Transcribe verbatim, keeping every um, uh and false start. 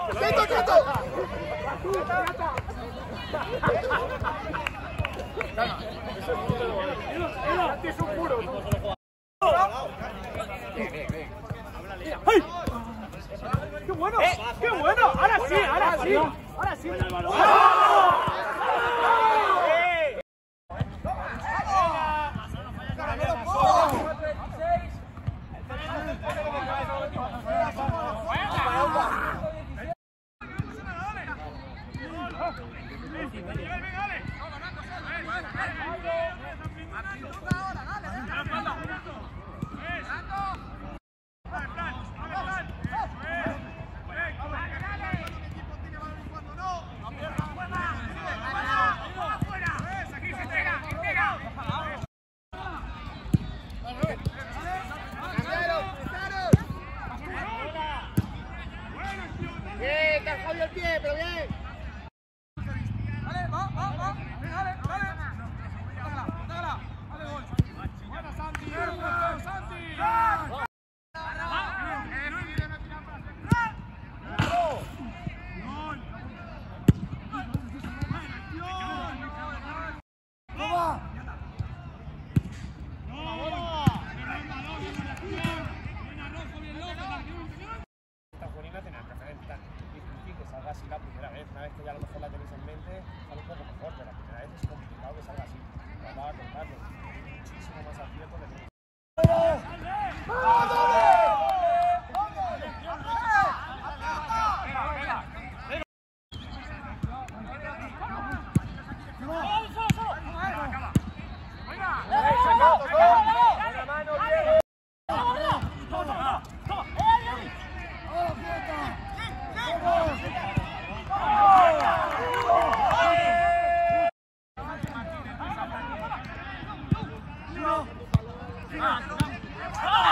¡Quieto, quieto! Es un puro. ¡Ay! ¡Qué bueno! ¡Qué bueno! ¡Ahora sí! ¡Ahora sí! ¡Ahora sí! Bien, te has jodido el pie, pero bien. Dale, va, va, va. Dale, dale. Tócala, tócala. Dale, gol. Buena, Santi. Bien, Santi. Así la primera vez, una vez que ya a lo mejor la tenéis en mente, sale un poco mejor, pero la primera vez es complicado que salga así. Trataba de contarlo, muchísimo más acierto que tenéis. Ah!